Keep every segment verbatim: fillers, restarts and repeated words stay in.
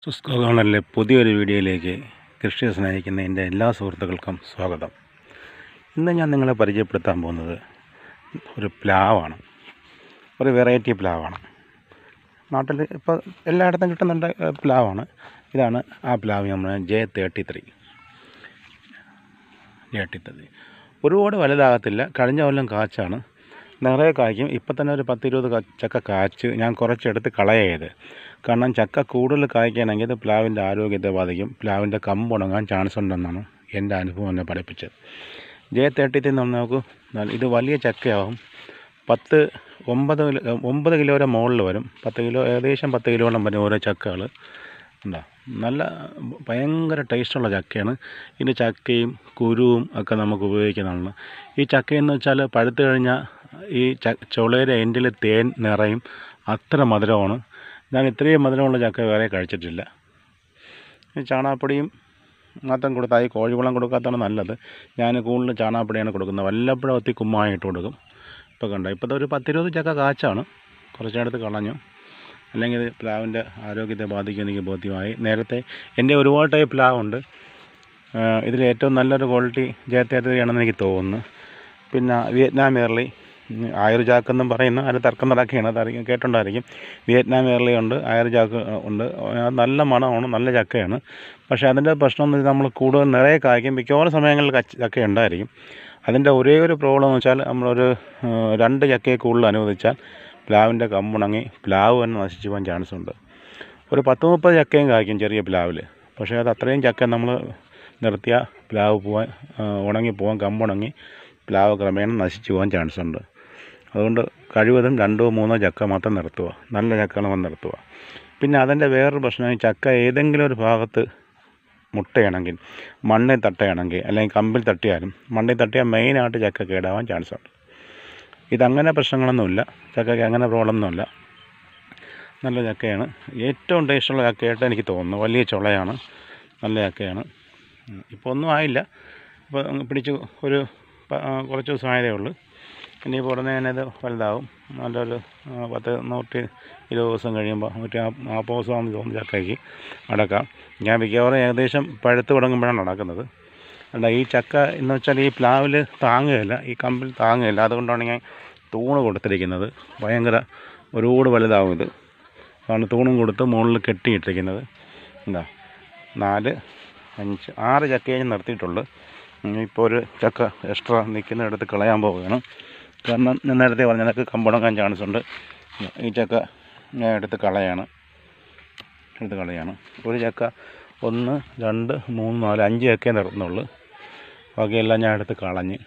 സുസ്കോ ഗാർഡനിലെ പുതിയൊരു വീഡിയോയിലേക്ക് കൃഷിയെ സ്നേഹിക്കുന്ന എൻ്റെ എല്ലാ സുഹൃത്തുക്കൾക്കും സ്വാഗതം. ഇന്ന് ഞാൻ നിങ്ങളെ പരിചയപ്പെടുത്താൻ പോകുന്നത് ഒരു പ്ലാവാണ്. ഒരു വെറൈറ്റി പ്ലാവാണ്. നാട്ടിൽ ഇപ്പോൾ എല്ലായിടത്തും കിട്ടുന്നുണ്ട് പ്ലാവാണ്. ഇതാണ് ആ പ്ലാവ്, നമ്മൾ J thirty three thirty three ഒരുപാട് വലുതാകത്തില്ല. കഴിഞ്ഞ കൊല്ലം കാച്ചാണ്, നിറയെ കായ്ക്കും. ഇപ്പം തന്നെ ഒരു പത്തിരുപത് ചക്ക കാച്ച് ഞാൻ കുറച്ചെടുത്ത് കളയത്. കാരണം ചക്ക കൂടുതൽ കായ്ക്കുകയാണെങ്കിൽ ഇത് പ്ലാവിൻ്റെ ആരോഗ്യത്തെ ബാധിക്കും, പ്ലാവിൻ്റെ കമ്പുണങ്ങാൻ ചാൻസ് ഉണ്ടെന്നാണ് എൻ്റെ അനുഭവം എന്നെ പഠിപ്പിച്ചത്. ജെ തേർട്ടി ത്രീ എന്ന് പറഞ്ഞാൽ നോക്കൂ, ഇത് വലിയ ചക്കയാവും. പത്ത് ഒമ്പത് ഒമ്പത് കിലോ വരെ മുകളിൽ വരും. പത്ത് കിലോ ഏകദേശം പത്ത് കിലോളം വരും ഓരോ ചക്കകൾ. ഉണ്ടോ, നല്ല ഭയങ്കര ടേസ്റ്റുള്ള ചക്കയാണ്. ഇതിൻ്റെ ചക്കയും കുരുവും ഒക്കെ നമുക്ക് ഉപയോഗിക്കുന്നതാണ്. ഈ ചക്കയെന്ന് വെച്ചാൽ പഴുത്ത് കഴിഞ്ഞാൽ ഈ ച ചുളയുടെ എൻഡിൽ തേൻ നിറയും, അത്ര മധുരമാണ്. ഞാൻ ഇത്രയും മധുരമുള്ള ചക്ക വേറെ കഴിച്ചിട്ടില്ല. ചാണകപ്പൊടിയും മാത്രം കൊടുത്താൽ ഈ കോഴിവളം കൊടുക്കാത്തതാണ് നല്ലത്. ഞാൻ കൂടുതൽ ചാണകപ്പൊടിയാണ് കൊടുക്കുന്നത്. വല്ലപ്പോഴും ഒത്തി കുമ്മായിട്ട് കൊടുക്കും. ഇപ്പോൾ കണ്ടോ, ഇപ്പോഴത്തെ ഒരു പത്തിരുപത് ചക്ക കാച്ചാണ്, കുറച്ചെടുത്ത് കളഞ്ഞു. അല്ലെങ്കിൽ ഇത് പ്ലാവിൻ്റെ ആരോഗ്യത്തെ ബാധിക്കുമെന്ന് എനിക്ക് ബോധ്യമായി. നേരത്തെ എൻ്റെ ഒരുപാട് ടൈപ്പ് പ്ലാവുണ്ട്. ഇതിൽ ഏറ്റവും നല്ലൊരു ക്വാളിറ്റി ജെ തേർട്ടി ത്രീ ആണെന്ന് എനിക്ക് തോന്നുന്നു. പിന്നെ വിയറ്റ്നാം എയർലി, ആയുർ ജാക്കെന്നും പറയുന്ന അതിന് തർക്കം നടക്കുകയാണ്, അതറിയാം, കേട്ടുണ്ടായിരിക്കും. വിയറ്റ്നാം എയർലി ഉണ്ട്, ആയുർ ജാക്ക് ഉണ്ട്. നല്ല മണമാണ്, നല്ല ചക്കയാണ്. പക്ഷേ അതിൻ്റെ പ്രശ്നം എന്ന് വെച്ചാൽ നമ്മൾ കൂടുതൽ നിറയെ കായ്ക്കും. മിക്കവാറും സമയങ്ങളിൽ ചക്ക ഉണ്ടായിരിക്കും. അതിൻ്റെ ഒരേ ഒരു പ്രോബ്ലം എന്ന് വെച്ചാൽ നമ്മളൊരു രണ്ട് ചക്കയെ കൂടുതൽ അനുവദിച്ചാൽ പ്ലാവിൻ്റെ കമ്പുണങ്ങി പ്ലാവ് തന്നെ നശിച്ചു പോകാൻ ചാൻസ് ഉണ്ട്. ഒരു പത്ത് മുപ്പത് ചക്കയും കായ്ക്കും ചെറിയ പ്ലാവിൽ. പക്ഷേ അത് അത്രയും ചക്ക നമ്മൾ നിർത്തിയാൽ പ്ലാവ് പോകാൻ ഉണങ്ങി പോകാൻ കമ്പുണങ്ങി പ്ലാവ് ക്രമേണ നശിച്ചു പോകാൻ ചാൻസ് ഉണ്ട്. അതുകൊണ്ട് കഴിവതും രണ്ടോ മൂന്നോ ചക്ക മാത്രം നിർത്തുക, നല്ല ചക്കകൾ വന്ന് നിർത്തുക. പിന്നെ അതിൻ്റെ വേറൊരു പ്രശ്നം, ചക്ക ഏതെങ്കിലും ഒരു ഭാഗത്ത് മുട്ടയാണെങ്കിൽ, മണ്ണിൽ തട്ടയാണെങ്കിൽ, അല്ലെങ്കിൽ കമ്പിൽ തട്ടിയാലും, മണ്ണിൽ തട്ടിയാൽ മെയിനായിട്ട് ചക്ക കേടാവാൻ ചാൻസ് ഉണ്ട്. ഇതങ്ങനെ പ്രശ്നങ്ങളൊന്നുമില്ല, ചക്കയ്ക്ക് അങ്ങനെ പ്രോബ്ലമൊന്നുമില്ല. നല്ല ചക്കയാണ്, ഏറ്റവും ടേസ്റ്റുള്ള ചക്കയായിട്ട് എനിക്ക് തോന്നുന്നു. വലിയ ചുളയാണ്, നല്ല ചക്കയാണ്. ഇപ്പോൾ ഒന്നും ആയില്ല, ഇപ്പോൾ പിടിച്ച് ഒരു കുറച്ച് ദിവസം ആയതേ ഉള്ളൂ. ഇനിയിപ്പോൾ ഉടനെ തന്നെ ഇത് വലുതാവും. നല്ലൊരു പത്ത് നൂറ്റി ഇരുപത് ദിവസം കഴിയുമ്പോൾ നൂറ്റി നാൽപ്പത് ദിവസമാണെന്ന് തോന്നുന്നു ചക്കയ്ക്ക് അടക്കാം. ഞാൻ മിക്കവാറും ഏകദേശം പഴുത്ത് തുടങ്ങുമ്പോഴാണ് നടക്കുന്നത്. അല്ല, ഈ ചക്ക എന്ന് വെച്ചാൽ ഈ പ്ലാവിൽ താങ്ങുകയില്ല, ഈ കമ്പിൽ താങ്ങുകയില്ല. അതുകൊണ്ടാണ് ഞാൻ തൂണ് കൊടുത്തിരിക്കുന്നത്. ഭയങ്കര ഒരുപാട് വലുതാവും ഇത്. അതാണ് തൂണും കൊടുത്ത് മുകളിൽ കെട്ടിയിട്ടിരിക്കുന്നത്. എന്താ, നാല് അഞ്ച് ആറ് ചക്കയെ ഞാൻ നിർത്തിയിട്ടുള്ളൂ. ഇപ്പോൾ ഒരു ചക്ക എക്സ്ട്രാ നിൽക്കുന്ന എടുത്ത് കളയാൻ പോവുകയാണ്. കാരണം ഞാൻ നേരത്തെ പറഞ്ഞ നിനക്ക് കമ്പുണങ്ങാൻ ചാൻസ് ഉണ്ട്. ഈ ചക്ക ഞാൻ എടുത്ത് കളയാണ് എടുത്ത് കളയാണ് ഒരു ചക്ക, ഒന്ന് രണ്ട് മൂന്ന് നാല് അഞ്ച് ചക്കയെ നിർത്തുന്നുള്ളൂ. ബാക്കിയെല്ലാം ഞാൻ എടുത്ത് കളഞ്ഞ്.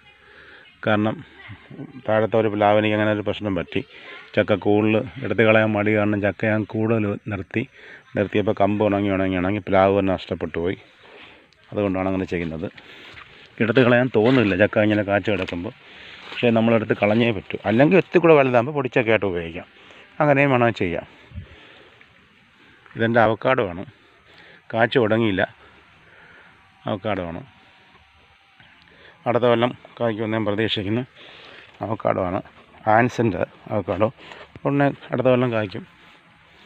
കാരണം താഴത്തെ ഒരു പ്ലാവിനിക്ക് അങ്ങനെ ഒരു പ്രശ്നം പറ്റി. ചക്ക കൂടുതൽ എടുത്ത് കളയാൻ മടി കാരണം ചക്ക ഞാൻ കൂടുതൽ നിർത്തി നിർത്തിയപ്പോൾ കമ്പ് ഉണങ്ങി ഉണങ്ങി ഉണങ്ങി പ്ലാവ് തന്നെ നഷ്ടപ്പെട്ടു പോയി. അതുകൊണ്ടാണ് അങ്ങനെ ചെയ്യുന്നത്. എടുത്ത് കളയാൻ തോന്നുന്നില്ല ചക്ക ഇങ്ങനെ കാച്ചു കിടക്കുമ്പോൾ. പക്ഷേ നമ്മളെടുത്ത് കളഞ്ഞേ പറ്റൂ. അല്ലെങ്കിൽ ഒത്തിരി കൂടെ വലുതാകുമ്പോൾ പൊടിച്ചൊക്കെയായിട്ട് ഉപയോഗിക്കാം. അങ്ങനെയും വേണമെങ്കിൽ ചെയ്യാം. ഇതെൻ്റെ അവക്കാഡോ ആണ്, കാച്ചു തുടങ്ങിയില്ല. അവക്കാഡോ ആണ്, അടുത്ത കൊല്ലം കായ്ക്കുമെന്ന് ഞാൻ പ്രതീക്ഷിക്കുന്നു. അവക്കാഡോ ആണ്, ആൻസിൻ്റെ അവക്കാഡോ. ഉടനെ അടുത്ത കൊല്ലം കായ്ക്കും,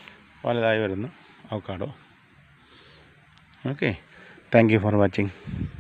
വലുതായി വരുന്നു avocado. Okay, thank you for watching.